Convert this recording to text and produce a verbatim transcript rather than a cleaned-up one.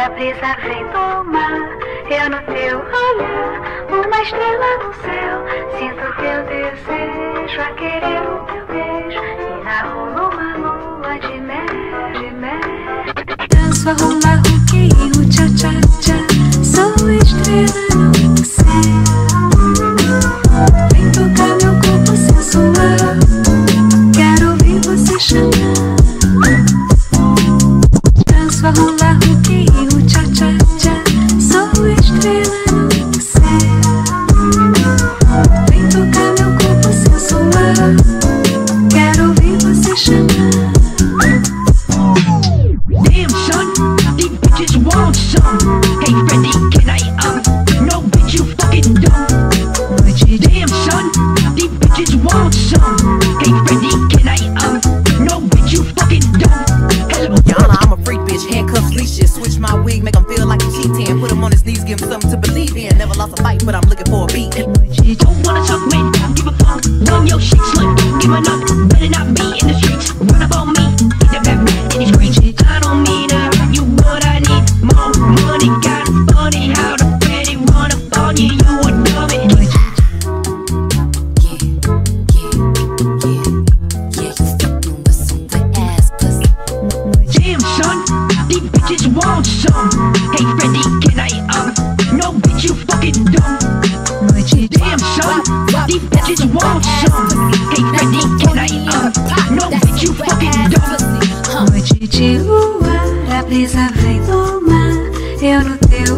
a brisa vem do mar. Eu no teu olhar, uma estrela no céu. Sinto teu desejo a querer o teu beijo. E na rua uma lua de mel, de mel. Danço a hula hoop, o tcha tcha tcha. Sou estrela no céu. Vem tocar meu corpo sensual. Quero ouvir você chamar. Danço a hula hoop, o tcha tcha tcha. Sou estrela no céu. Vem tocar meu corpo sensual. Quero ouvir você chamar. Damn son, these bitches want some. Hey Freddy, can I um? No bitch, you fucking dumb. Damn son, these bitches want some. Hey Freddy, can I um? No bitch, you fucking dumb. Hello. Yana, I'm a freak bitch, handcuffs, leashes. Switch my wig, make him feel like a cheating. Put him on his knees, give him something to believe in. Never lost a fight, but I'm looking for a beat. Don't wanna talk, man, don't give a fuck. Run your shit, slut, give a knock. Better not be in the streets, run up on me. Hit that back, back, and he screams. I don't mean to hurt you, but I need more money. Got it funny how the petty run up on you, you a dummy. Yeah, yeah, yeah, yeah, you fucking with some wet ass pussy. Damn son, these bitches want some. Hey Freddy, can I um? No bitch, you fucking dumb. Damn son, these bitches want some. Hey Freddy, can I um? No bitch, you fucking dumb. Noite de luar, a brisa vem do mar. Eu no teu